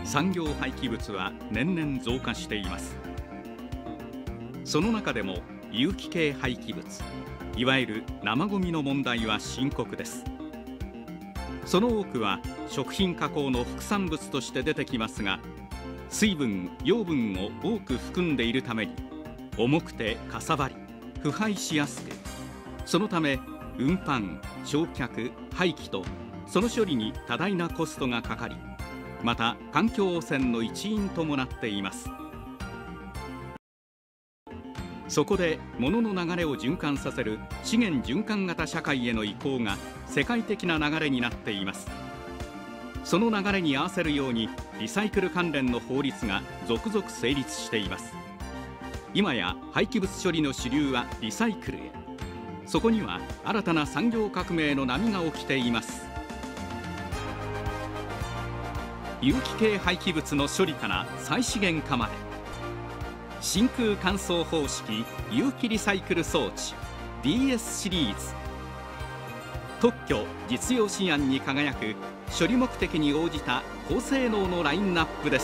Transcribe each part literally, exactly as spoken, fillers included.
産業廃棄物は年々増加しています。その中でも有機系廃棄物、いわゆる生ゴミの問題は深刻です。その多くは食品加工の副産物として出てきますが、水分・養分を多く含んでいるために重くてかさばり、腐敗しやすく、そのため運搬、焼却、廃棄とその処理に多大なコストがかかり、また環境汚染の一因ともなっています。そこで物の流れを循環させる資源循環型社会への移行が世界的な流れになっています。その流れに合わせるようにリサイクル関連の法律が続々成立しています。今や廃棄物処理の主流はリサイクルへ。そこには新たな産業革命の波が起きています。有機系廃棄物の処理から再資源化まで、真空乾燥方式有機リサイクル装置 ディーエス シリーズ、特許実用試案に輝く処理目的に応じた高性能のラインナップです。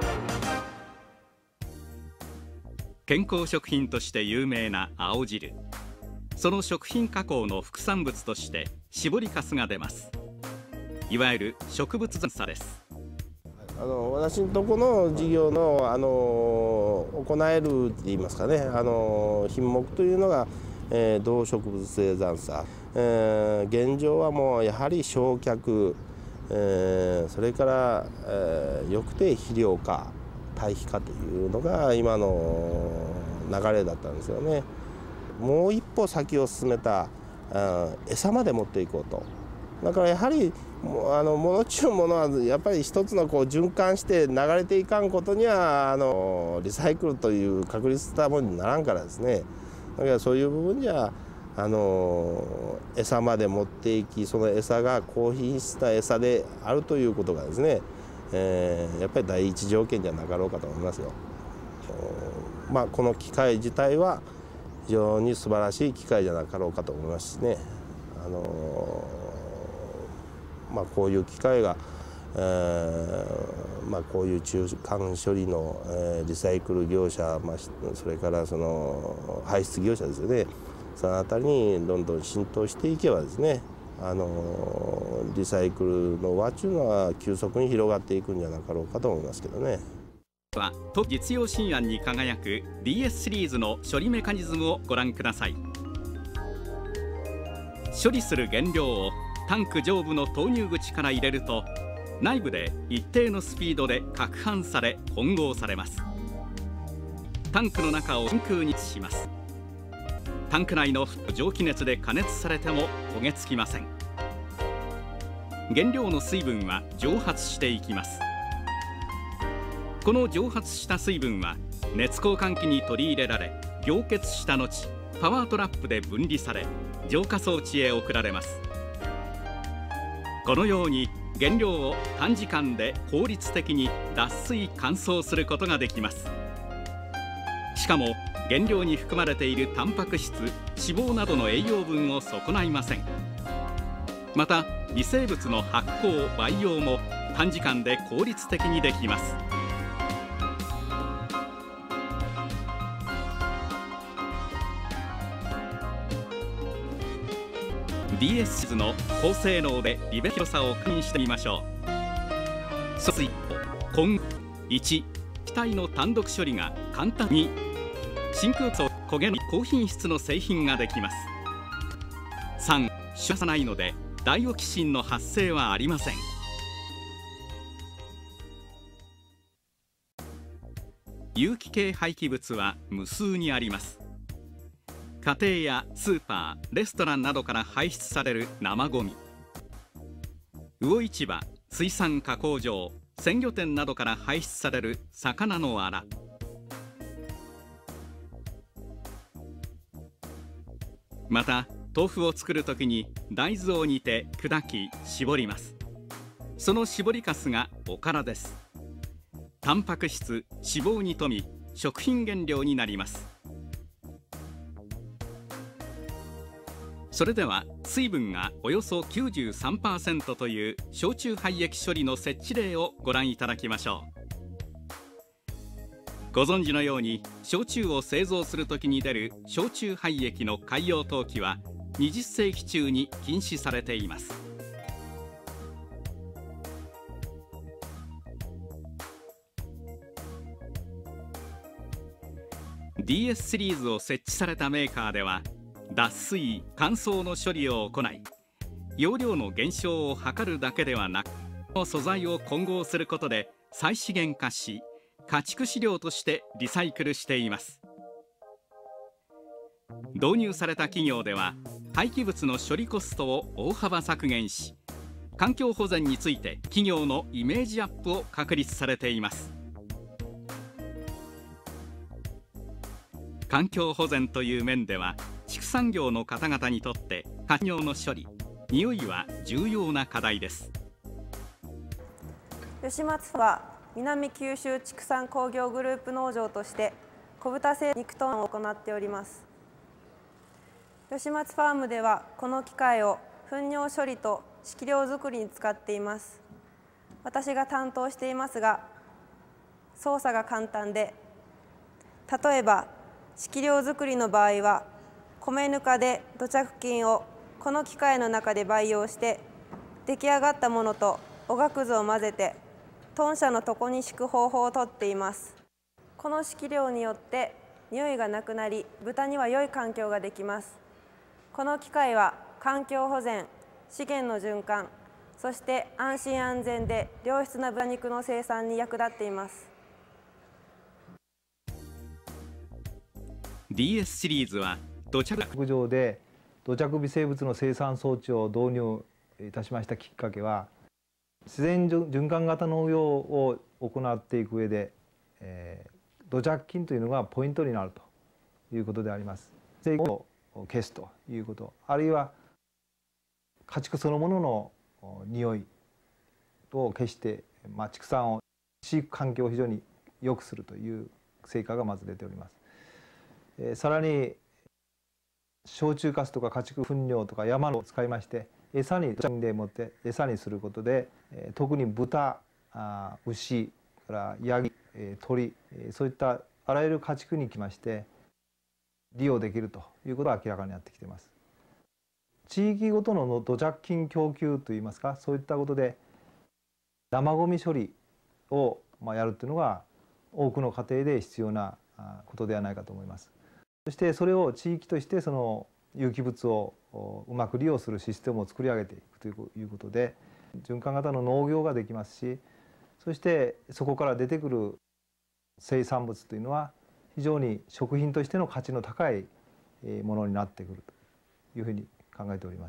健康食品として有名な青汁、その食品加工の副産物として搾りかすが出ます。いわゆる植物残渣です。 あの私のとこの事業のあの行えるって言いますかね、あの品目というのが、えー、動植物性残渣、えー、現状はもうやはり焼却、えー、それから、えー、翼定肥料化、堆肥化というのが今の流れだったんですよね。もう一歩先を進めたあ餌まで持っていこうと。だからやはりあの物中のものはやっぱり一つのこう循環して流れていかんことにはあのリサイクルという確立したものにならんからですね。だからそういう部分じゃあの餌まで持っていき、その餌が高品質な餌であるということがですね、えー、やっぱり第一条件じゃなかろうかと思いますよ。まあ、この機械自体は非常に素晴らしい機械じゃなかろうかと思いますしね。あのまあ、こういう機械が、えーまあ、こういう中間処理の、えー、リサイクル業者、まあ、それからその排出業者ですよね、そのあたりにどんどん浸透していけばですね、あのリサイクルの輪というのは急速に広がっていくんじゃなかろうかと思いますけどね。 は特実用新案に輝く ディーエス シリーズの処理メカニズムをご覧ください。処理する原料をタンク上部の投入口から入れると、内部で一定のスピードで攪拌され混合されます。タンクの中を真空にします。タンク内の蒸気熱で加熱されても焦げ付きません。原料の水分は蒸発していきます。この蒸発した水分は熱交換器に取り入れられ、凝結した後パワートラップで分離され浄化装置へ送られます。このように原料を短時間で効率的に脱水乾燥することができます。しかも原料に含まれているタンパク質、脂肪などの栄養分を損ないません。また微生物の発酵・培養も短時間で効率的にできます。ディーエス シリーズの高性能で利便広さを確認してみましょう。そつい今いち、気体の単独処理が簡単に、真空素焦げの高品質の製品ができます。さん、出さないのでダイオキシンの発生はありません。有機系廃棄物は無数にあります。家庭やスーパー、レストランなどから排出される生ゴミ、魚市場、水産加工場、鮮魚店などから排出される魚のアラ、また豆腐を作るときに大豆を煮て砕き絞ります。その絞りかすがおからです。タンパク質、脂肪に富み食品原料になります。 それでは水分がおよそ きゅうじゅうさんパーセント という焼酎廃液処理の設置例をご覧いただきましょう。ご存知のように焼酎を製造するときに出る焼酎廃液の海洋投棄はにじゅっせいき中に禁止されています。ディーエス シリーズを設置されたメーカーでは脱水・乾燥の処理を行い、容量の減少を図るだけではなく、素材を混合することで再資源化し、家畜飼料としてリサイクルしています。導入された企業では廃棄物の処理コストを大幅削減し、環境保全について企業のイメージアップを確立されています。環境保全という面では畜産業の方々にとって活尿の処理、匂いは重要な課題です。 吉松は南九州畜産工業グループ農場として小豚製肉トンを行っております。吉松ファームではこの機械を糞尿処理と飼料作りに使っています。私が担当していますが、操作が簡単で、例えば飼料作りの場合は米ぬかで土着菌をこの機械の中で培養して、出来上がったものとおがくずを混ぜて豚舎の床に敷く方法をとっています。この飼料によって匂いがなくなり、豚には良い環境ができます。この機械は環境保全、資源の循環、そして安心安全で良質な豚肉の生産に役立っています。 ディーエス シリーズは土着牧場で土着微生物の生産装置を導入いたしましたきっかけは、自然循環型農業を行っていく上で、えー、土着菌というのがポイントになるということであります。生を消すということ、あるいは家畜そのものの匂いを消して、まあ、畜産を飼育環境を非常に良くするという成果がまず出ております。えー、さらに焼酎かすとか家畜糞尿とか山のを使いまして、餌にでもって餌にすることで、えー、特に豚、あ牛からヤギ、えー、鳥、えー、そういったあらゆる家畜にきまして利用できるということが明らかになってきています。地域ごとの土着菌供給といいますか、そういったことで生ごみ処理をまあやるというのが多くの家庭で必要なことではないかと思います。そしてそれを地域としてその有機物をうまく利用するシステムを作り上げていくということで、循環型の農業ができますし、そしてそこから出てくる生産物というのは非常に食品としての価値の高いものになってくるというふうに考えております。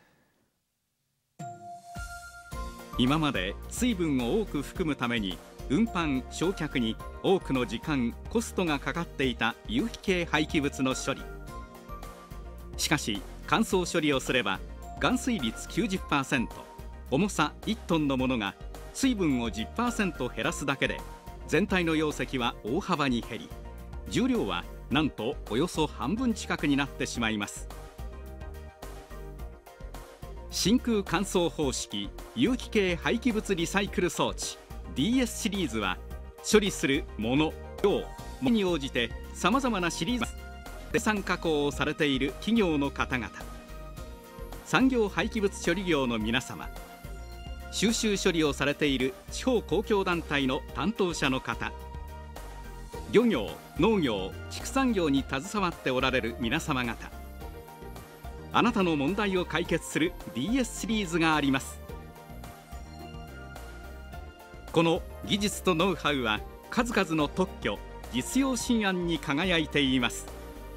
今まで水分を多く含むために運搬・焼却に多くの時間・コストがかかっていた有機系廃棄物の処理。しかし乾燥処理をすれば含水率 きゅうじゅっパーセント、重さいちトンのものが水分を じゅっパーセント 減らすだけで全体の容積は大幅に減り、重量はなんとおよそ半分近くになってしまいます。真空乾燥方式有機系廃棄物リサイクル装置ディーエス シリーズは、処理するもの、量、ものに応じてさまざまなシリーズ生産加工をされている企業の方々、産業廃棄物処理業の皆様、収集処理をされている地方公共団体の担当者の方、漁業・農業・畜産業に携わっておられる皆様方、あなたの問題を解決する ディーエス シリーズがあります。この技術とノウハウは数々の特許・実用新案に輝いています。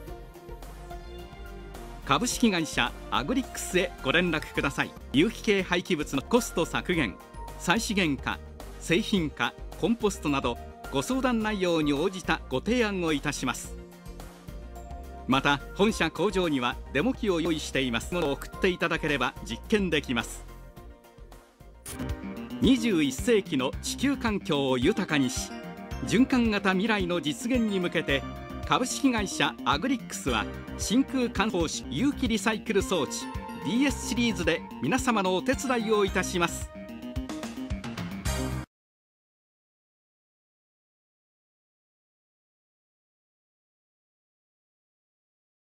株式会社アグリックスへご連絡ください。有機系廃棄物のコスト削減、再資源化、製品化、コンポストなどご相談内容に応じたご提案をいたします。また本社工場にはデモ機を用意していますので、送っていただければ実験できます。にじゅういっせいきの地球環境を豊かにし、循環型未来の実現に向けて株式会社アグリックスは真空管放紙有機リサイクル装置 ディーエス シリーズで皆様のお手伝いをいたします。